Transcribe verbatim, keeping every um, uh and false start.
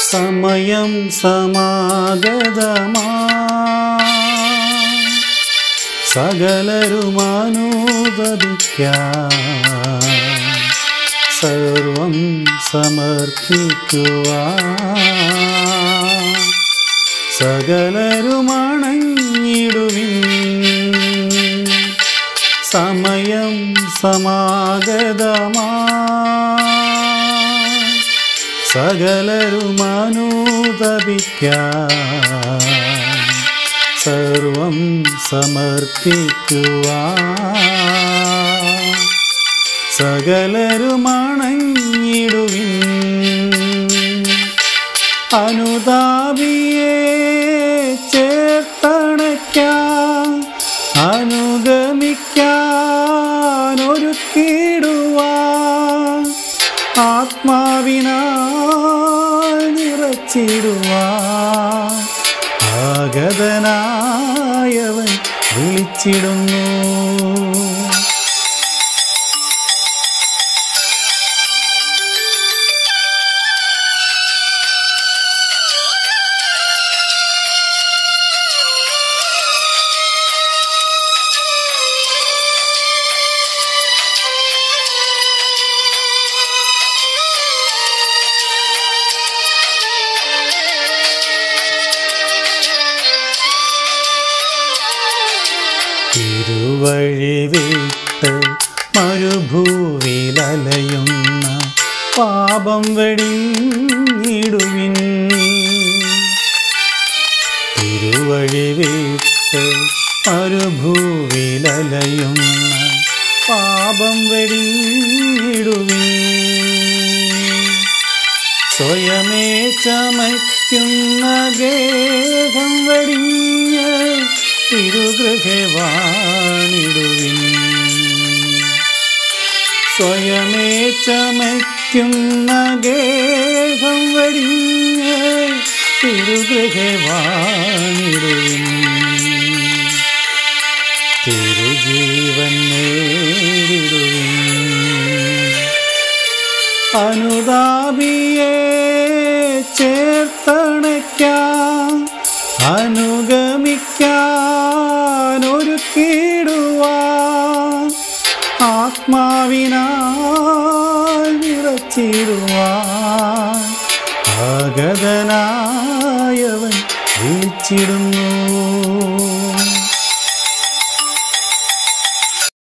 സമയം സമാഗതമാ സകലരും അനുദപിക്കാൻ സർവം സമർപ്പിക്കുവാൻ സകലരും അണഞ്ഞിടുവിൻ. സമയം സമാഗതമാ സകലരും അനുദപിക്കാൻ സർവം സമർപ്പിക്കുവാൻ സകലരും അണഞ്ഞിടുവിൻ. അനുതാപിയെ ചേർത്തണയ്ക്കാൻ അനുഗമിക്കാൻ ഒരുക്കിടുവാൻ ആത്മാവിനാൽ നിറച്ചിടുവാൻ ആഗതനായവൻ വിളിച്ചിടുന്നു. തിരുവഴി വിട്ട് മരുഭൂവിലലയുന്ന പാപം വെടിഞ്ഞിടുവിൻ. തിരുവഴി വിട്ട് മരുഭൂവിലലയുന്ന പാപം വെടിഞ്ഞിടുവിൻ. സ്വയമേ ചമയ്ക്കുന്ന ഗേഹം വെടിഞ്ഞ് തിരുഗൃഹേ വാണിടുവിൻ. സ്വയമേ ചമയ്ക്കുന്ന ഗേഹം വെടിഞ്ഞ് തിരുഗൃഹേ വാണിടുവിൻ. തിരുജീവൻ നേടിടുവിൻ. അനുതാപിയെ ചേർത്തണയ്ക്കാൻ അനുഗമിക്കാൻ ഒരുക്കിടുവാൻ ആത്മാവിനാൽ നിറച്ചിടുവാൻ ആഗതനായവൻ വിളിച്ചിടുന്നു.